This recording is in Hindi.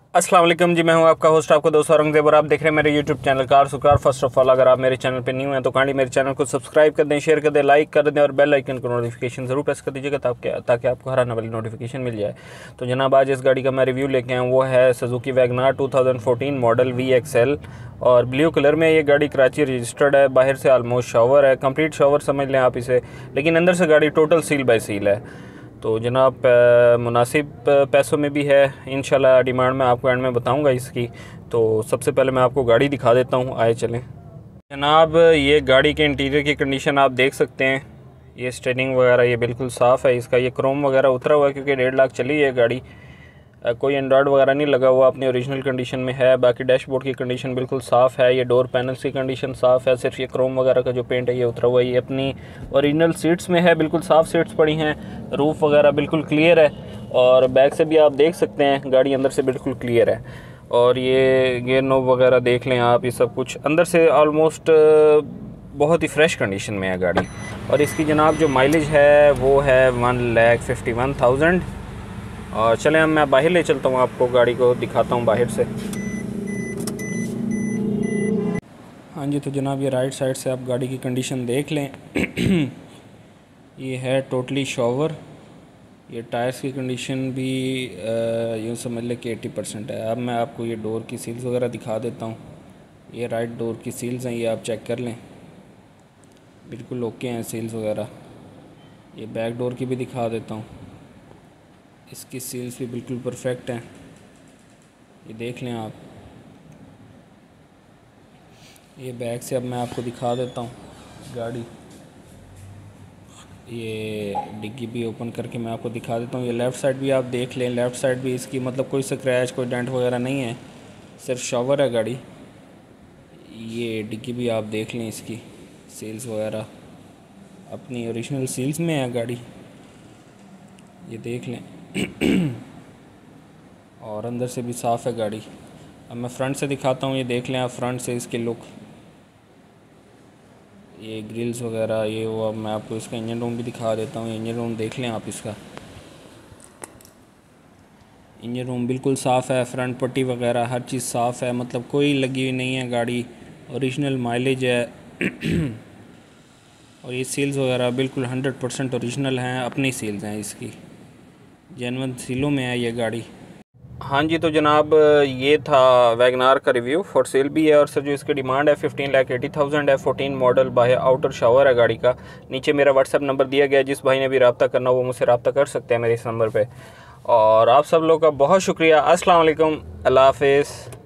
अस्सलाम वालेकुम जी, मैं हूं आपका होस्ट, आपका दोस्त औरंगजेब और आप देख रहे हैं मेरे यूट्यूब चैनल कार सुकार। फर्स्ट ऑफ ऑल, अगर आप मेरे चैनल पे न्यू हैं तो काइंडली मेरे चैनल को सब्सक्राइब कर दें, शेयर कर दें, लाइक कर दें और बेल आइकन को नोटिफिकेशन ज़रूर प्रेस कर दीजिएगा ताकि आपको हर आने वाली नोटिफिकेशन मिल जाए। तो जनाब, आज इस गाड़ी का मैं रिव्यू लेके आया हूँ, वो है सुजुकी वैगनार 2014 मॉडल VXL और ब्लू कलर में। ये गाड़ी कराची रजिस्टर्ड है। बाहर से आलमोस्ट शॉवर है, कंप्लीट शॉवर समझ लें आप इसे, लेकिन अंदर से गाड़ी टोटल सील बाय सील है। तो जनाब, मुनासिब पैसों में भी है। इंशाल्लाह डिमांड में आपको एंड में बताऊंगा इसकी। तो सबसे पहले मैं आपको गाड़ी दिखा देता हूँ, आए चलें। जनाब, ये गाड़ी के इंटीरियर की कंडीशन आप देख सकते हैं। ये स्टेयरिंग वगैरह ये बिल्कुल साफ़ है। इसका ये क्रोम वगैरह उतरा हुआ है क्योंकि 1.5 लाख चली है गाड़ी। कोई एंड्रॉयड वगैरह नहीं लगा हुआ, अपनी ओरिजिनल कंडीशन में है। बाकी डैशबोर्ड की कंडीशन बिल्कुल साफ़ है। ये डोर पैनल्स की कंडीशन साफ़ है। सिर्फ ये क्रोम वगैरह का जो पेंट है ये उतरा हुआ है। ये अपनी ओरिजिनल सीट्स में है, बिल्कुल साफ़ सीट्स पड़ी हैं। रूफ़ वगैरह बिल्कुल क्लियर है और बैक से भी आप देख सकते हैं गाड़ी अंदर से बिल्कुल क्लियर है। और ये गेयर नोब वगैरह देख लें आप, ये सब कुछ अंदर से ऑलमोस्ट बहुत ही फ्रेश कंडीशन में है गाड़ी। और इसकी जनाब जो माइलेज है वो है 1,51,000। और चलें, अब मैं बाहर ले चलता हूँ, आपको गाड़ी को दिखाता हूँ बाहर से। हाँ जी, तो जनाब ये राइट साइड से आप गाड़ी की कंडीशन देख लें। ये है टोटली शॉवर। ये टायर्स की कंडीशन भी यूँ समझ लें कि 80% है। अब मैं आपको ये डोर की सील्स वगैरह दिखा देता हूँ। ये राइट डोर की सील्स हैं, ये आप चेक कर लें, बिल्कुल ओके हैं सील्स वगैरह। ये बैक डोर की भी दिखा देता हूँ, इसकी सील्स भी बिल्कुल परफेक्ट हैं, ये देख लें आप। ये बैक से अब मैं आपको दिखा देता हूँ गाड़ी। ये डिग्गी भी ओपन करके मैं आपको दिखा देता हूँ। ये लेफ़्ट साइड भी आप देख लें, लेफ़्ट साइड भी इसकी मतलब कोई स्क्रैच कोई डेंट वगैरह नहीं है, सिर्फ शॉवर है गाड़ी। ये डिग्गी भी आप देख लें, इसकी सील्स वगैरह अपनी ओरिजिनल सील्स में है गाड़ी, ये देख लें। और अंदर से भी साफ़ है गाड़ी। अब मैं फ़्रंट से दिखाता हूँ, ये देख लें आप फ़्रंट से इसके लुक, ये ग्रिल्स वगैरह ये वो। अब मैं आपको इसका इंजन रूम भी दिखा देता हूँ। इंजन रूम देख लें आप, इसका इंजन रूम बिल्कुल साफ़ है। फ्रंट पट्टी वगैरह हर चीज़ साफ़ है, मतलब कोई लगी हुई नहीं है गाड़ी। ओरिजिनल माइलेज है। और ये सील्स वगैरह बिल्कुल 100% ओरिजिनल हैं, अपनी सील्स हैं इसकी, जेन्युइन सीलों में है ये गाड़ी। हाँ जी, तो जनाब ये था वैगनार का रिव्यू। फॉर सेल भी है और सर जो इसकी डिमांड है 15,80,000 है। 14 मॉडल, बाहर आउटर शावर है गाड़ी का। नीचे मेरा व्हाट्सएप नंबर दिया गया है, जिस भाई ने भी रब्ता करना वो मुझसे रब्ता कर सकते हैं मेरे इस नंबर पे। और आप सब लोग का बहुत शुक्रिया। अस्सलाम वालेकुम, अल्लाह हाफ़िज़।